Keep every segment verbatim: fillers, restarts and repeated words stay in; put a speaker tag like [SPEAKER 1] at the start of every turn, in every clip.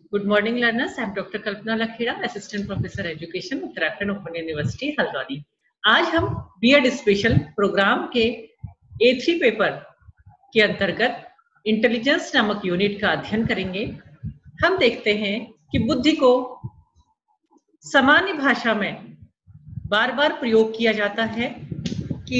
[SPEAKER 1] Good morning, learners. I'm Doctor Kalpana Lakhera, Assistant Professor Education, Uttarakhand open university Haldwani. आज हम BEd special programme के ए three paper के अंतर्गत intelligence नामक यूनिट का अध्ययन करेंगे। हम देखते हैं कि बुद्धि को सामान्य भाषा में बार बार प्रयोग किया जाता है कि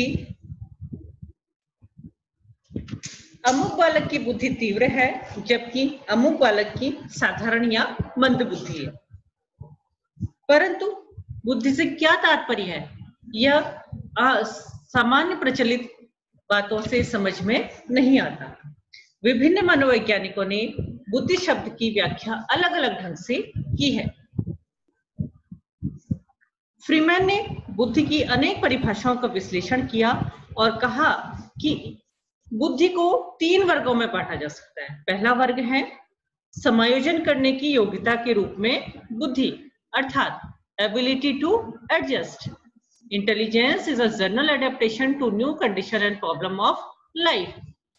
[SPEAKER 1] अमुक बालक की बुद्धि तीव्र है जबकि अमुक बालक की साधारण या मंद बुद्धि है। परंतु बुद्धि से क्या तात्पर्य है, यह सामान्य प्रचलित बातों से समझ में नहीं आता। विभिन्न मनोवैज्ञानिकों ने बुद्धि शब्द की व्याख्या अलग अलग ढंग से की है। फ्रीमैन ने बुद्धि की अनेक परिभाषाओं का विश्लेषण किया और कहा कि बुद्धि को तीन वर्गों में बांटा जा सकता है। पहला वर्ग है समायोजन करने की योग्यता के रूप में बुद्धि, अर्थात ability to adjust. Intelligence is a general adaptation to new condition and problem of life.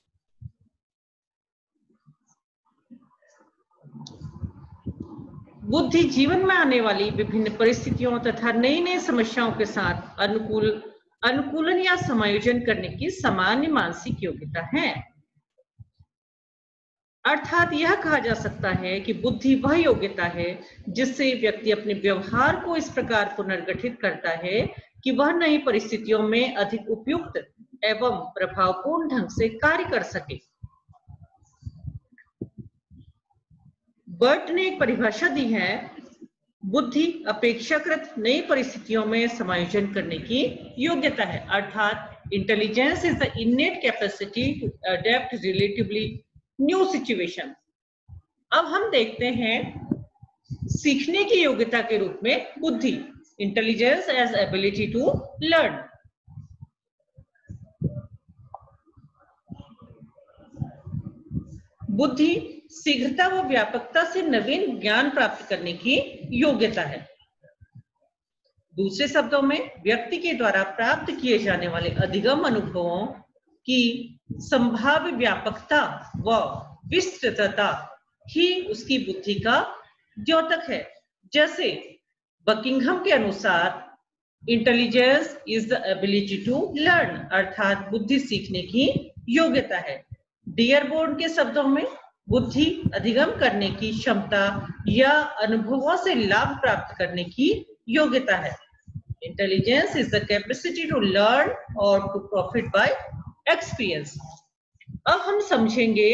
[SPEAKER 1] बुद्धि जीवन में आने वाली विभिन्न परिस्थितियों तथा नई नई समस्याओं के साथ अनुकूल अनुकूलन या समायोजन करने की सामान्य मानसिक योग्यता है। अर्थात यह कहा जा सकता है कि बुद्धि वह योग्यता है जिससे व्यक्ति अपने व्यवहार को इस प्रकार पुनर्गठित करता है कि वह नई परिस्थितियों में अधिक उपयुक्त एवं प्रभावपूर्ण ढंग से कार्य कर सके। बर्ट ने एक परिभाषा दी है, बुद्धि अपेक्षाकृत नई परिस्थितियों में समायोजन करने की योग्यता है। अर्थात intelligence is the innate capacity to adapt relatively new situation. अब हम देखते हैं सीखने की योग्यता के रूप में बुद्धि, intelligence as ability to learn. बुद्धि शीघ्रता व व्यापकता से नवीन ज्ञान प्राप्त करने की योग्यता है। दूसरे शब्दों में व्यक्ति के द्वारा प्राप्त किए जाने वाले अधिगम अनुभवों की संभाव्य व्यापकता व विस्तृतता ही उसकी बुद्धि का द्योतक है। जैसे बकिंघम के अनुसार intelligence is the ability to learn, अर्थात बुद्धि सीखने की योग्यता है। डियरबोर्न के शब्दों में बुद्धि अधिगम करने की क्षमता या अनुभवों से लाभ प्राप्त करने की योग्यता है। Intelligence is the capacity to learn और टू प्रॉफिट बाय एक्सपीरियंस। अब हम समझेंगे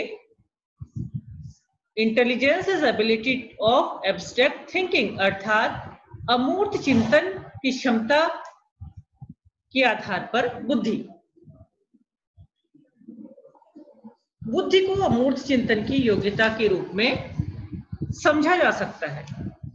[SPEAKER 1] intelligence is ability of abstract thinking, अर्थात अमूर्त चिंतन की क्षमता के आधार पर बुद्धि। बुद्धि को अमूर्त चिंतन की योग्यता के रूप में समझा जा सकता है।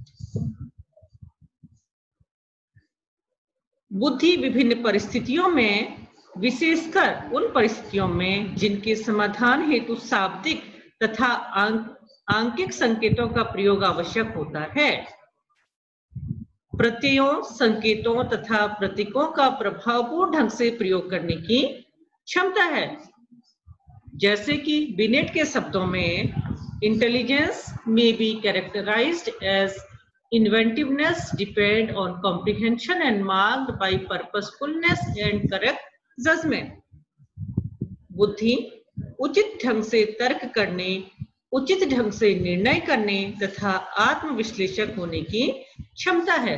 [SPEAKER 1] बुद्धि विभिन्न परिस्थितियों में, विशेषकर उन परिस्थितियों में जिनके समाधान हेतु शाब्दिक तथा आंकिक संकेतों का प्रयोग आवश्यक होता है, प्रत्ययों, संकेतों तथा प्रतीकों का प्रभावपूर्ण ढंग से प्रयोग करने की क्षमता है। जैसे कि बिनेट के शब्दों में intelligence may be characterized as inventiveness depend on comprehension and marked by purposefulness and correct judgement. बुद्धि उचित ढंग से तर्क करने, उचित ढंग से निर्णय करने तथा आत्मविश्लेषक होने की क्षमता है।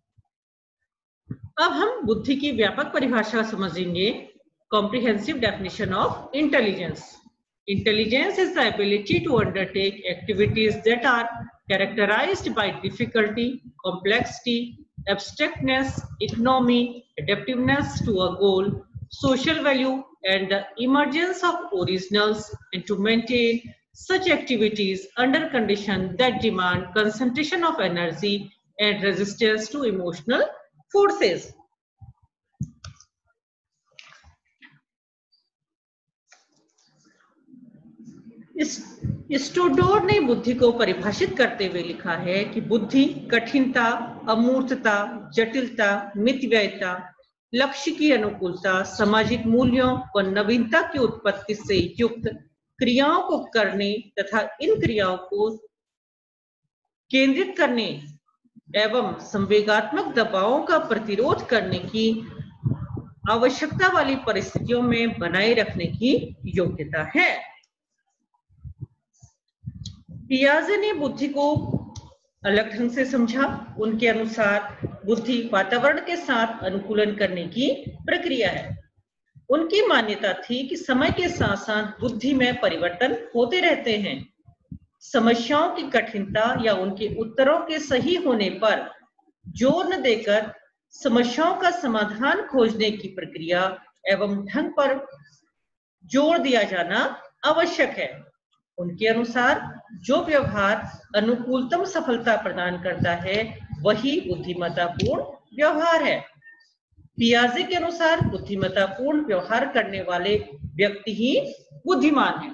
[SPEAKER 1] अब हम बुद्धि की व्यापक परिभाषा समझेंगे। Comprehensive definition of intelligence. Intelligence is the ability to undertake activities that are characterized by difficulty, complexity, abstractness, economy, adaptiveness to a goal, social value, and the emergence of originals, and to maintain such activities under conditions that demand concentration of energy and resistance to emotional forces. स्टूडोर ने बुद्धि को परिभाषित करते हुए लिखा है कि बुद्धि कठिनता, अमूर्तता, जटिलता, मितव्ययता, लक्ष्य की अनुकूलता, सामाजिक मूल्यों व नवीनता की उत्पत्ति से युक्त क्रियाओं को करने तथा इन क्रियाओं को केंद्रित करने एवं संवेगात्मक दबावों का प्रतिरोध करने की आवश्यकता वाली परिस्थितियों में बनाए रखने की योग्यता है। पियाजे ने बुद्धि को अलग ढंग से समझा। उनके अनुसार बुद्धि वातावरण के साथ अनुकूलन करने की प्रक्रिया है। उनकी मान्यता थी कि समय के साथ साथ बुद्धि में परिवर्तन होते रहते हैं। समस्याओं की कठिनता या उनके उत्तरों के सही होने पर जोर न देकर समस्याओं का समाधान खोजने की प्रक्रिया एवं ढंग पर जोर दिया जाना आवश्यक है। उनके अनुसार जो व्यवहार अनुकूलतम सफलता प्रदान करता है वही बुद्धिमत्तापूर्ण व्यवहार है। पियाजे के अनुसार बुद्धिमत्तापूर्ण व्यवहार करने वाले व्यक्ति ही बुद्धिमान है।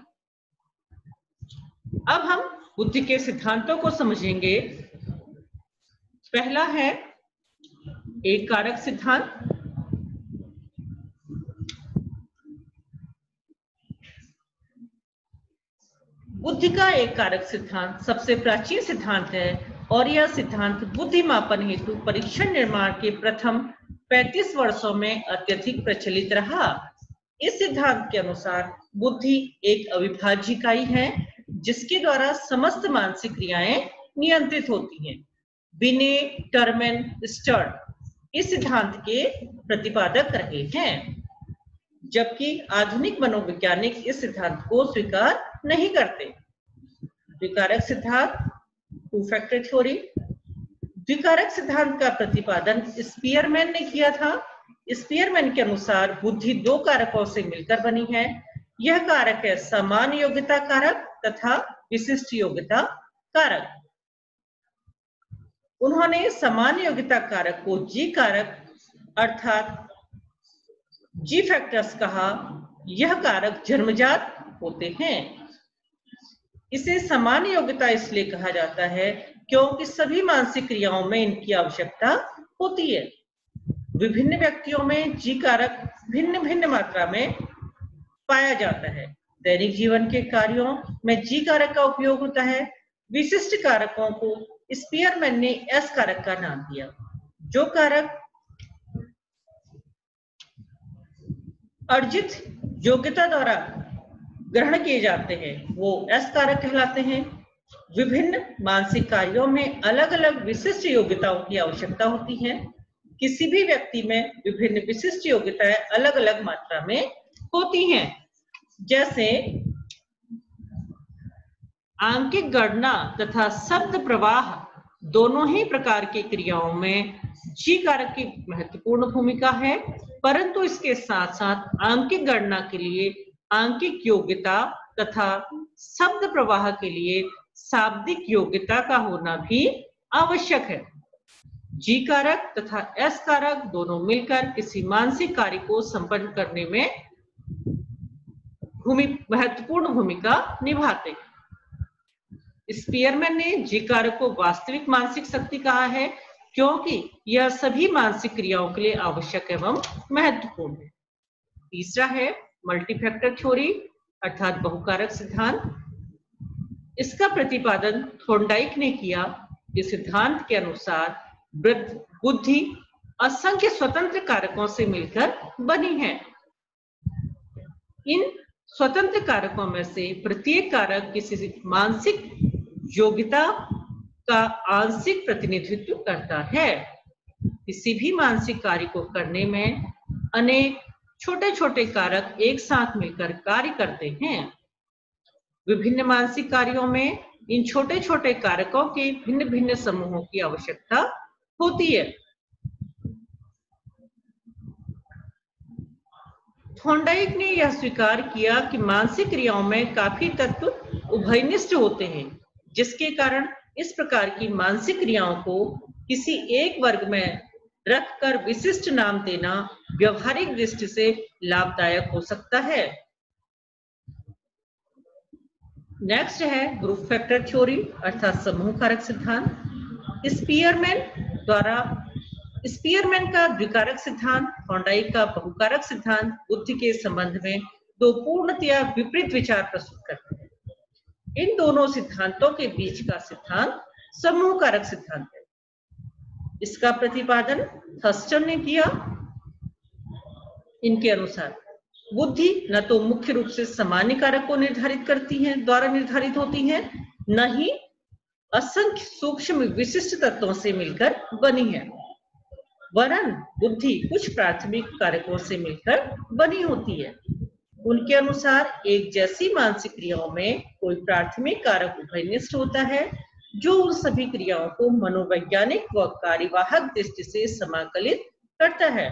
[SPEAKER 1] अब हम बुद्धि के सिद्धांतों को समझेंगे। पहला है एक कारक सिद्धांत। बुद्धि का एक कारक सिद्धांत सबसे प्राचीन सिद्धांत है और यह सिद्धांत बुद्धि मापन हेतु परीक्षण निर्माण के प्रथम पैंतीस वर्षों में अत्यधिक प्रचलित रहा। इस सिद्धांत के अनुसार बुद्धि एक अविभाज्य इकाई है जिसके द्वारा समस्त मानसिक क्रियाएं नियंत्रित होती हैं। बिने, टर्मेन, स्टर्ट इस सिद्धांत के प्रतिपादक रहे हैं, जबकि आधुनिक मनोवैज्ञानिक इस सिद्धांत को स्वीकार नहीं करते। द्विकारक सिद्धांत, टू फैक्टर थ्योरी। द्विकारक सिद्धांत का प्रतिपादन स्पीयरमैन ने किया था। स्पीयरमैन के अनुसार बुद्धि दो कारकों से मिलकर बनी है। यह कारक है सामान्य योग्यता कारक तथा विशिष्ट योग्यता कारक। उन्होंने सामान्य योग्यता कारक को जी कारक अर्थात जी फैक्टर्स कहा। यह कारक जन्मजात होते हैं। इसे सामान्य योग्यता इसलिए कहा जाता है क्योंकि सभी मानसिक क्रियाओं में इनकी आवश्यकता होती है। विभिन्न व्यक्तियों में जी कारक भिन्न भिन्न मात्रा में पाया जाता है। दैनिक जीवन के कार्यों में जी कारक का उपयोग होता है। विशिष्ट कारकों को स्पीयरमैन ने एस कारक का नाम दिया। जो कारक अर्जित योग्यता द्वारा ग्रहण किए जाते हैं वो एस कारक कहलाते हैं। विभिन्न मानसिक कार्यों में अलग अलग विशिष्ट योग्यताओं की आवश्यकता होती है। किसी भी व्यक्ति में विभिन्न विशिष्ट योग्यताएं अलग अलग मात्रा में होती हैं। जैसे आंकिक गणना तथा शब्द प्रवाह दोनों ही प्रकार की क्रियाओं में जी कारक की महत्वपूर्ण भूमिका है, परंतु इसके साथ साथ आंकिक गणना के लिए आंकिक योग्यता तथा शब्द प्रवाह के लिए शाब्दिक योग्यता का होना भी आवश्यक है। जी कारक तथा एस कारक दोनों मिलकर किसी मानसिक कार्य को संपन्न करने में भूमि महत्वपूर्ण भूमिका निभाते हैं। स्पीयरमैन ने जी कारक को वास्तविक मानसिक शक्ति कहा है क्योंकि यह सभी मानसिक क्रियाओं के लिए आवश्यक एवं महत्वपूर्ण है। तीसरा है मल्टीफैक्टर थ्योरी अर्थात बहुकारक सिद्धांत। इसका प्रतिपादन थॉर्नडाइक ने किया। इस सिद्धांत के अनुसार बुद्धि असंख्य स्वतंत्र कारकों से मिलकर बनी है। इन स्वतंत्र कारकों में से प्रत्येक कारक किसी मानसिक योग्यता का आंशिक प्रतिनिधित्व करता है। किसी भी मानसिक कार्य को करने में अनेक छोटे छोटे कारक एक साथ मिलकर कार्य करते हैं। विभिन्न मानसिक कार्यों में इन छोटे छोटे कारकों के भिन्न भिन्न समूहों की आवश्यकता होती है। थॉर्नडाइक ने यह स्वीकार किया कि मानसिक क्रियाओं में काफी तत्व उभयनिष्ठ होते हैं, जिसके कारण इस प्रकार की मानसिक क्रियाओं को किसी एक वर्ग में रखकर विशिष्ट नाम देना व्यवहारिक दृष्टि से लाभदायक हो सकता है। नेक्स्ट है ग्रुप फैक्टर थ्योरी अर्थात समूह कारक सिद्धांत। स्पीयरमैन द्वारा स्पीयरमैन का द्विकारक सिद्धांत, थॉर्नडाइक का बहुकारक सिद्धांत बुद्धि के संबंध में दो पूर्णतया विपरीत विचार प्रस्तुत करते हैं। इन दोनों सिद्धांतों के बीच का सिद्धांत समूह कारक सिद्धांत है। इसका प्रतिपादन थर्स्टन ने किया। इनके अनुसार बुद्धि न तो मुख्य रूप से सामान्य कारक को निर्धारित करती है द्वारा निर्धारित होती है, न ही असंख्य सूक्ष्म विशिष्ट तत्वों से मिलकर बनी है, वरन बुद्धि कुछ प्राथमिक कारकों से मिलकर बनी होती है। उनके अनुसार एक जैसी मानसिक क्रियाओं में कोई प्राथमिक कारक उभयनिष्ठ होता है जो उन सभी क्रियाओं को मनोवैज्ञानिक व कार्यवाहक दृष्टि से समाकलित करता है।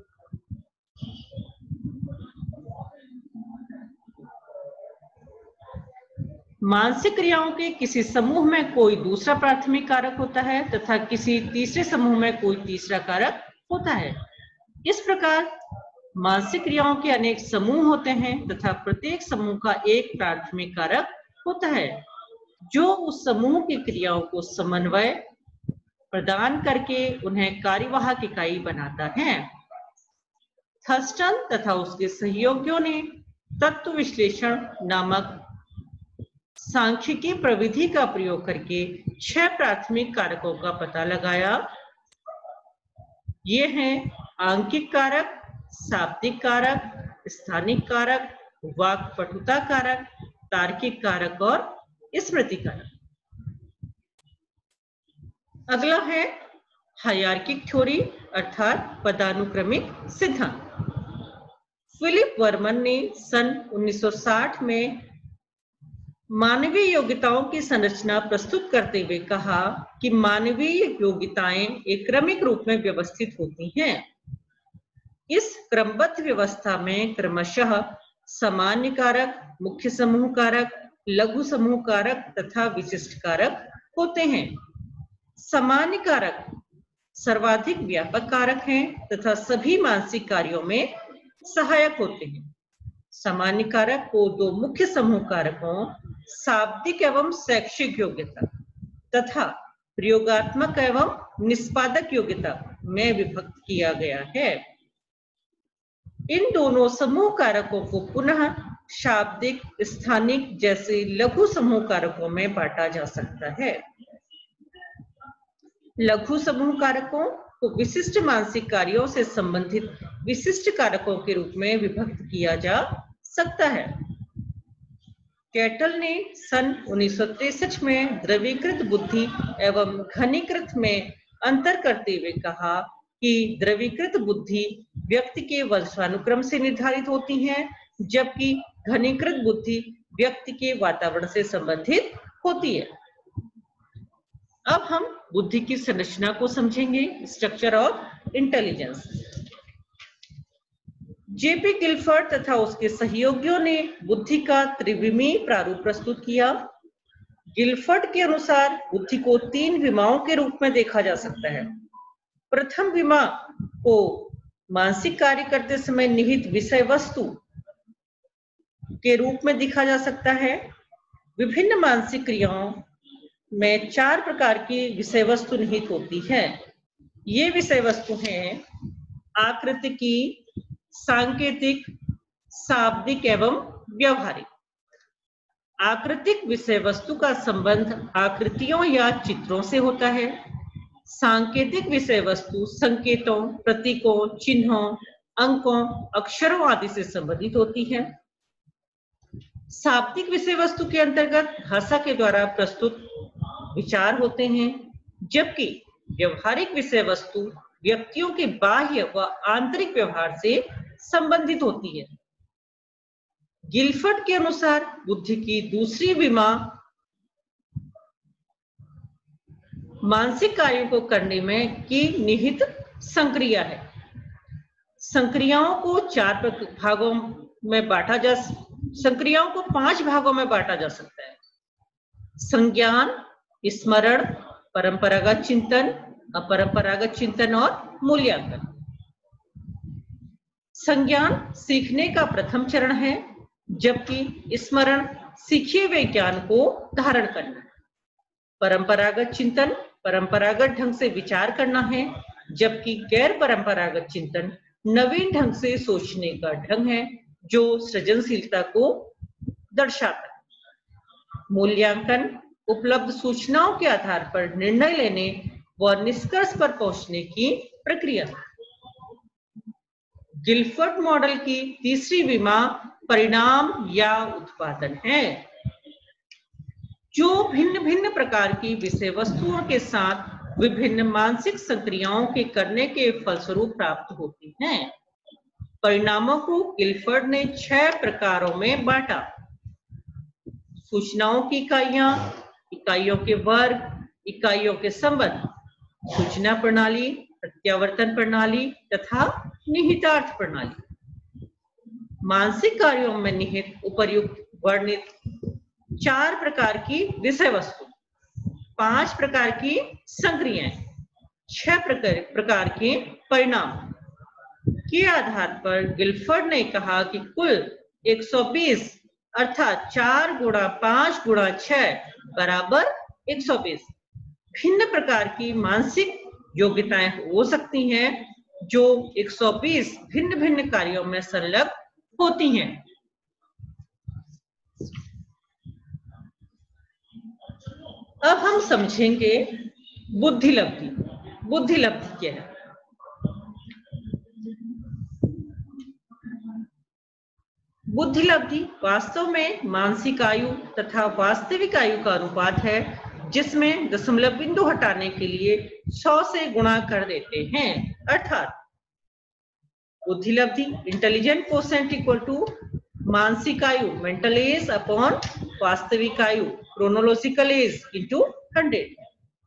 [SPEAKER 1] मानसिक क्रियाओं के किसी समूह में कोई दूसरा प्राथमिक कारक होता है तथा किसी तीसरे समूह में कोई तीसरा कारक होता है। इस प्रकार मानसिक क्रियाओं के अनेक समूह होते हैं तथा प्रत्येक समूह का एक प्राथमिक कारक होता है जो उस समूह की क्रियाओं को समन्वय प्रदान करके उन्हें कार्यवाहक इकाई बनाता है। थर्स्टन तथा उसके सहयोगियों ने तत्व विश्लेषण नामक सांख्यिकी प्रविधि का प्रयोग करके छह प्राथमिक कारकों का पता लगाया। ये हैं आंकिक कारक, शाब्दिक कारक, स्थानिक कारक, वाक्पटुता कारक, तार्किक कारक और स्मृति कारक। अगला है हायरार्किक थ्योरी अर्थात पदानुक्रमिक सिद्धांत। फिलिप वर्मन ने सन उन्नीस सौ साठ में मानवीय योग्यताओं की संरचना प्रस्तुत करते हुए कहा कि मानवीय योग्यताएं एक क्रमिक रूप में व्यवस्थित होती हैं। इस क्रमबद्ध व्यवस्था में क्रमशः सामान्य कारक, मुख्य समूह कारक, लघु समूह कारक तथा विशिष्ट कारक होते हैं। सामान्य कारक सर्वाधिक व्यापक कारक हैं तथा सभी मानसिक कार्यों में सहायक होते हैं। सामान्य कारक को दो मुख्य समूह कारकों शाब्दिक एवं शैक्षिक योग्यता तथा प्रयोगात्मक एवं निष्पादक योग्यता में विभक्त किया गया है। इन दोनों समूह कारकों को पुनः शाब्दिक, स्थानिक जैसे लघु समूह कारकों में बांटा जा सकता है। लघु समूह कारकों को विशिष्ट मानसिक कार्यों से संबंधित विशिष्ट कारकों के रूप में विभक्त किया जा सकता है। कैटल ने सन उन्नीस सौ तिरसठ में द्रवीकृत बुद्धि एवं घनीकृत में अंतर करते हुए कहा कि द्रवीकृत बुद्धि व्यक्ति के वंशानुक्रम से निर्धारित होती है, जबकि घनीकृत बुद्धि व्यक्ति के वातावरण से संबंधित होती है। अब हम बुद्धि की संरचना को समझेंगे, structure of intelligence. JP Guilford तथा उसके सहयोगियों ने बुद्धि का त्रिविमीय प्रारूप प्रस्तुत किया। गिलफर्ड के अनुसार बुद्धि को तीन विमाओं के रूप में देखा जा सकता है। प्रथम विमा को मानसिक कार्य करते समय निहित विषय वस्तु के रूप में देखा जा सकता है। विभिन्न मानसिक क्रियाओं में चार प्रकार की विषय वस्तु निहित होती है। ये विषय वस्तु हैं आकृतिकी, सांकेतिक, शाब्दिक एवं व्यवहारिक। आकृतिक विषय वस्तु का संबंध आकृतियों या चित्रों से होता है। सांकेतिक विषय वस्तु संकेतों, प्रतीकों, चिन्हों, अंकों, अक्षरों आदि से संबंधित होती है। शाब्दिक विषय वस्तु के अंतर्गत भाषा के द्वारा प्रस्तुत विचार होते हैं, जबकि व्यवहारिक विषय वस्तु व्यक्तियों के बाह्य व आंतरिक व्यवहार से संबंधित होती है। गिलफर्ड के अनुसार बुद्धि की दूसरी विमा मानसिक कार्यों को करने में की निहित संक्रिया है। संक्रियाओं को चार भागों में बांटा जा संक्रियाओं को पांच भागों में बांटा जा सकता है। संज्ञान, स्मरण, परंपरागत चिंतन, अपरंपरागत चिंतन और मूल्यांकन। संज्ञान सीखने का प्रथम चरण है, जबकि स्मरण सीखे हुए ज्ञान को धारण करना है। परंपरागत चिंतन परंपरागत ढंग से विचार करना है, जबकि गैर परंपरागत चिंतन नवीन ढंग से सोचने का ढंग है जो सृजनशीलता को दर्शाता है। मूल्यांकन उपलब्ध सूचनाओं के आधार पर निर्णय लेने व निष्कर्ष पर पहुंचने की प्रक्रिया। गिलफर्ड मॉडल की तीसरी विमा परिणाम या उत्पादन है, जो भिन्न भिन्न प्रकार की विषय वस्तुओं के साथ विभिन्न मानसिक संक्रियाओं के करने के फलस्वरूप प्राप्त होती हैं। परिणामों को गिलफर्ड ने छह प्रकारों में बांटा: सूचनाओं की इकाइयां, इकाइयों के वर्ग, इकाइयों के संबंध, सूचना प्रणाली, प्रत्यावर्तन प्रणाली तथा निहितार्थ प्रणाली। मानसिक कार्यों में निहित उपर्युक्त वर्णित चार प्रकार की विषय वस्तु, पांच प्रकार की संक्रियाएं, छह प्रकार प्रकार के परिणाम के आधार पर गिलफर्ड ने कहा कि कुल एक सौ बीस अर्थात चार गुणा पांच गुणा छह बराबर एक सौ बीस भिन्न प्रकार की मानसिक योग्यताएं हो सकती हैं, जो एक सौ बीस भिन्न भिन्न कार्यों में संलग्न होती हैं। अब हम समझेंगे बुद्धिलब्धि। बुद्धिलब्धि क्या है? बुद्धिलब्धि वास्तव में मानसिक आयु तथा वास्तविक आयु का अनुपात है, जिसमें दशमलव बिंदु हटाने के लिए सौ से गुणा कर देते हैं। अर्थात बुद्धिलब्धि इंटेलिजेंट कोसेंट इक्वल टू मानसिक आयु मेंटल एज अपॉन वास्तविक आयु क्रोनोलॉजिकल एज इंटू हंड्रेड।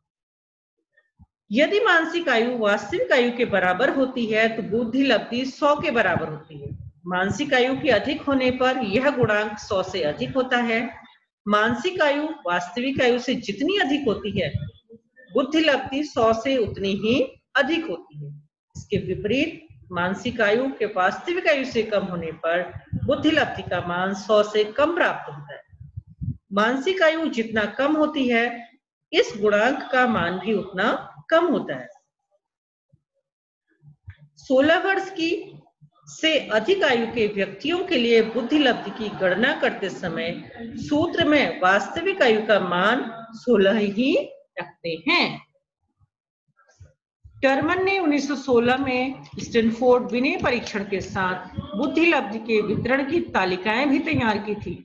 [SPEAKER 1] यदि मानसिक आयु वास्तविक आयु के बराबर होती है तो बुद्धिलब्धि सौ के बराबर होती है। मानसिक आयु के अधिक होने पर यह गुणांक सौ से अधिक होता है। मानसिक आयु वास्तविक आयु से जितनी अधिक होती है, बुद्धिलब्धि सौ से उतनी ही अधिक होती है। इसके विपरीत मानसिक आयु के वास्तविक आयु से कम होने पर बुद्धिलब्धि का मान सौ से कम प्राप्त होता है। मानसिक आयु जितना कम होती है, इस गुणांक का मान भी उतना कम होता है। सोलह वर्ष की से अधिक आयु के व्यक्तियों के लिए बुद्धिलब्धि की गणना करते समय सूत्र में वास्तविक आयु का मान सोलह ही रखते हैं। टर्मन ने उन्नीस सौ सोलह में स्टैनफोर्ड विनय परीक्षण के साथ बुद्धिलब्धि के वितरण की तालिकाएं भी तैयार की थी,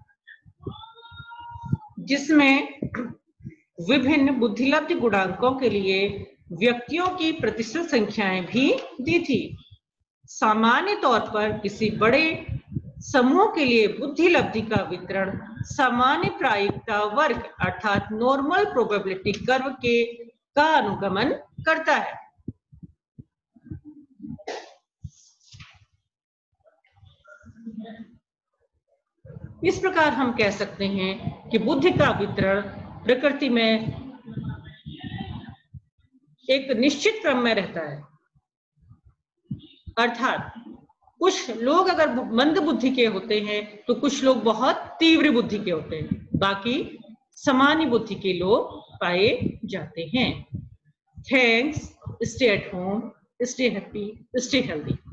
[SPEAKER 1] जिसमें विभिन्न बुद्धिलब्धि गुणांकों के लिए व्यक्तियों की प्रतिशत संख्याएं भी दी थी। सामान्य तौर पर किसी बड़े समूह के लिए बुद्धिलब्धि का वितरण सामान्य प्रायिकता वर्ग अर्थात नॉर्मल प्रोबेबिलिटी कर्व के का अनुगमन करता है। इस प्रकार हम कह सकते हैं कि बुद्धि का वितरण प्रकृति में एक निश्चित क्रम में रहता है। अर्थात कुछ लोग अगर मंद बुद्धि के होते हैं तो कुछ लोग बहुत तीव्र बुद्धि के होते हैं, बाकी सामान्य बुद्धि के लोग पाए जाते हैं। Thanks, stay at home, stay happy, stay healthy.